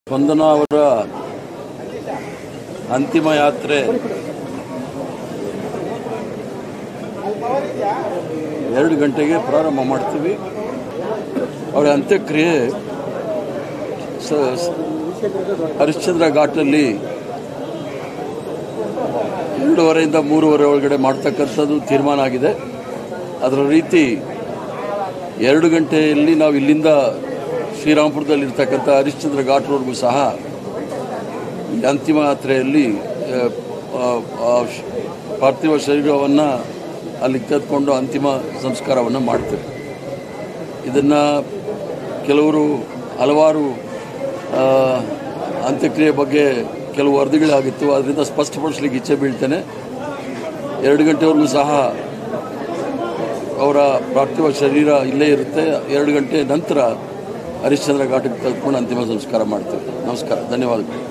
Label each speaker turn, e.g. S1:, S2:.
S1: ಸ್ಪಂದನಾ ಅವರ ಅಂತಿಮ ಯಾತ್ರೆ 2 ಗಂಟೆಗೆ ಪ್ರಾರಂಭ ಮಾಡ್ತೀವಿ. ಅವರ ಅಂತ್ಯಕ್ರಿಯೆ ಹರಿಶ್ಚಂದ್ರ ಘಾಟಲ್ಲಿ 2:30ರಿಂದ 3:30 ಒಳಗಡೆ ಮಾಡ್ತಕ್ಕಂಥದ್ದು ತೀರ್ಮಾನ ಆಗಿದೆ. ಅದರ ರೀತಿ 2 ಗಂಟೆಯಲ್ಲಿ ನಾವು ಇಲ್ಲಿಂದ ಶ್ರೀರಾಮಪುರದಲ್ಲಿರ್ತಕ್ಕಂಥ ಹರಿಶ್ಚಂದ್ರ ಘಾಟ್ವರೆಗೂ ಸಹ ಅಂತಿಮ ಯಾತ್ರೆಯಲ್ಲಿ ಪಾರ್ಥಿವ ಶರೀರವನ್ನು ಅಲ್ಲಿಗೆ ತೆಗೆದುಕೊಂಡು ಅಂತಿಮ ಸಂಸ್ಕಾರವನ್ನು ಮಾಡ್ತೇವೆ. ಇದನ್ನು ಕೆಲವರು ಹಲವಾರು ಅಂತ್ಯಕ್ರಿಯೆ ಬಗ್ಗೆ ಕೆಲವು ವರದಿಗಳಾಗಿತ್ತು, ಅದರಿಂದ ಸ್ಪಷ್ಟಪಡಿಸಲಿಕ್ಕೆ ಇಚ್ಛೆ ಬೀಳ್ತೇನೆ. 2 ಗಂಟೆವರೆಗೂ ಸಹ ಅವರ ಪಾರ್ಥಿವ ಶರೀರ ಇಲ್ಲೇ ಇರುತ್ತೆ. 2 ಗಂಟೆ ನಂತರ ಹರಿಶ್ಚಂದ್ರ ಘಾಟಕ್ಕೆ ತೆಗೆದುಕೊಂಡು ಅಂತಿಮ ಸಂಸ್ಕಾರ ಮಾಡ್ತೇವೆ. ನಮಸ್ಕಾರ, ಧನ್ಯವಾದಗಳು.